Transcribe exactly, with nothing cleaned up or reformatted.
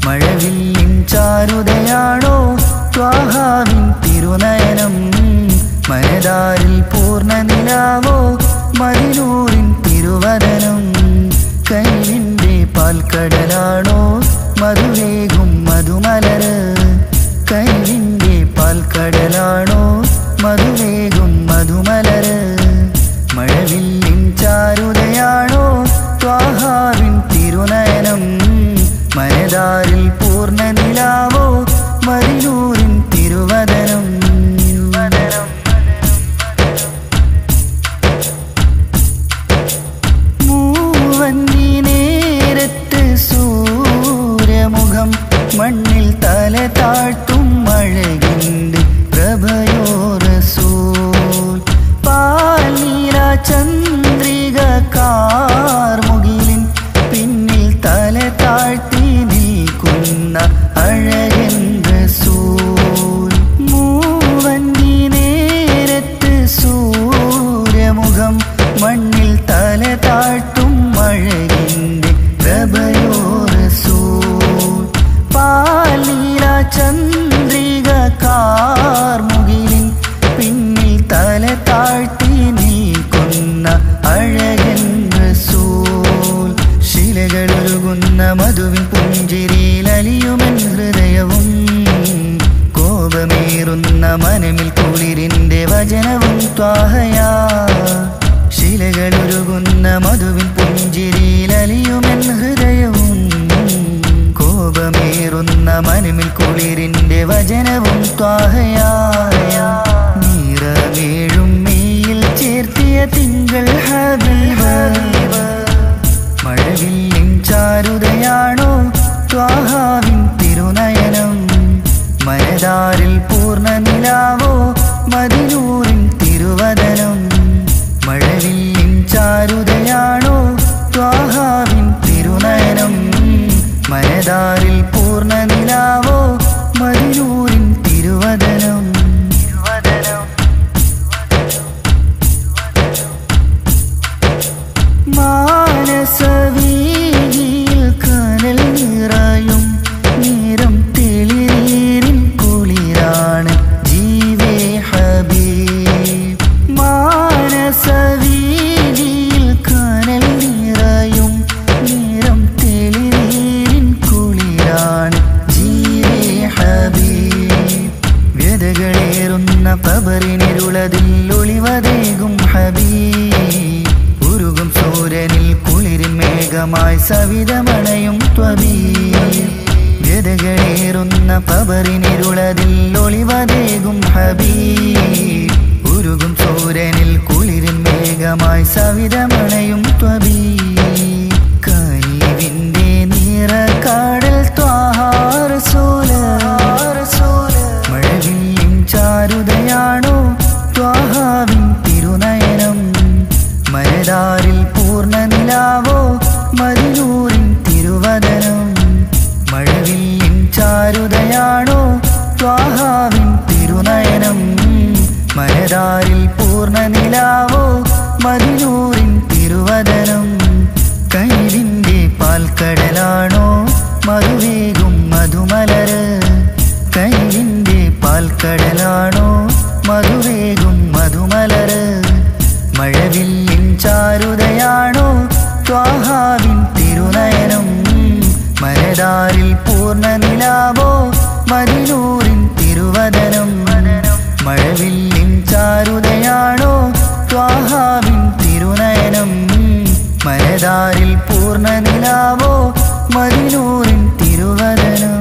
മഴവില്ലിൻ ചാരുതയാണോ ത്വാഹാവിൻ തിരുനയനം മനതാരിൽ പൂർണ്ണ നിലാവോ മദിനൂറിൻ തിരുവദനം കൈവിൻ്റെ പാൽക്കടലാണോ മധുവേകും മധുമലര് കൈവിൻ്റെ പാൽക്കടലാണോ മധുവേകും മധുമലര് മഴവില്ലിൻ ചാരുതയാണോ ത്വാഹാവിൻ തിരുനയനം മനതാരിൽ പൂർണ്ണ നിലാവോ മദിനൂറിൻ തിരുവദനം മൂവന്തി നേരത്ത് സൂര്യമുഖം മണ്ണിൽ തല താഴ്ത്തും അഴകിൻ്റെ പ്രഭയോ റസൂൽ പാൽനീല ചന്ദ്രിക കാർമുകിലിൻ പിന്നിൽ തല താഴ്ത്തി നിൽക്കുന്ന അഴകൻ റസൂൽ മൂവന്തി നേരത്ത് സൂര്യമുഖം മണ്ണിൽ തല താഴ്ത്തും അഴകിൻ്റെ പ്രഭയോ റസൂൽ പാൽനീല ചന്ദ്രിക കാർമുകിലിൻ പിന്നിൽ തല താഴ്ത്തി നിൽക്കുന്ന അഴകൻ റസൂൽ ശിലകളൊരുകുന്ന മധുവിൻ പുഞ്ചിരിയിൽ അലിയുമെൻ ഹൃദയവും കോപമേറുന്ന മനമിൽ കുളിരിൻ്റെ വചനവും ത്വാഹയാ ശിലകളൊരുകുന്ന മധുവിൻ പുഞ്ചിരിയിൽ അലിയുമെൻ ഹൃദയവും കോപമേറുന്ന മനമിൽ കുളിരിൻ്റെ വചനവും ത്വാഹയായ നിറമേഴും മെയ്യിൽ ചേർത്തിയ തിങ്കൾ ഹബീബ് മഴവില്ലിൻ ചാരുതയാണോ ത്വാഹാവിൻ തിരുനയനം മനതാരിൽ പൂർണ്ണ നിലാവോ മദിനൂറിൻ തിരുവദനം മഴവില്ലിൻ ചാരുതയാണോ ത്വാഹാവിൻ തിരുനയനം മനതാരിൽ പൂർണ്ണ നിലാവോ മദിനൂറിൻ തിരുവദനം മാനസവീതിയിൽ കനൽ നിറയും നേരം തെളിനീരിൻ കുളിരാണ് ജീവേ ഹബീബ് മാനസവീതിയിൽ കനൽ നിറയും നേരം തെളിനീരിൻ കുളിരാണ് ജീവേ ഹബീബ് വ്യതകളേറുന്ന ഖബറിനിരുളതിൽ ഒളിവതേകും ഹബീബ് ഉരുകും സൂര്യനിൽ കുളിരിൻ മേഘമായി സവിതമണയും ത്വബീബ് വ്യതകളേറുന്ന ഖബറിനിരുളതിൽ ഒളിവതേകും ഹബീബ് ഉരുകും സൂര്യനിൽ കുളിരിൻ മേഘമായി സവിതമണയും ത്വബീബ് കനിവിൻ്റെ നിറക്കാടൽ ത്വാഹാ റസൂല് മഴവില്ലിൻ ചാരുതയാണോ ത്വാഹാവിൻ തിരുനയനം മനതാരിൽ പൂർണ്ണ നിലാവോ മദിനൂറിൻ തിരുവദനം മഴവില്ലിൻ ചാരുതയാണോ ത്വാഹാവിൻ തിരുനയനം മനതാരിൽ പൂർണ്ണ നിലാവോ മദിനൂറിൻ തിരുവദനം കൈവിൻ്റെ പാൽക്കടലാണോ മധുവേകും മധുമലര് കൈവിൻ്റെ പാൽക്കടലാണോ മധുവേകും മധുമലര് മഴവില്ലിൻ ചാരുതയാണോ ത്വാഹാവിൻ തിരുനയനം മനതാരിൽ പൂർണ്ണ നിലാവോ മദിനൂറിൻ തിരുവദനം മഴവില്ലിൻ ചാരുതയാണോ ത്വാഹാവിൻ തിരുനയനം മനതാരിൽ പൂർണ്ണ നിലാവോ മദിനൂറിൻ തിരുവദനം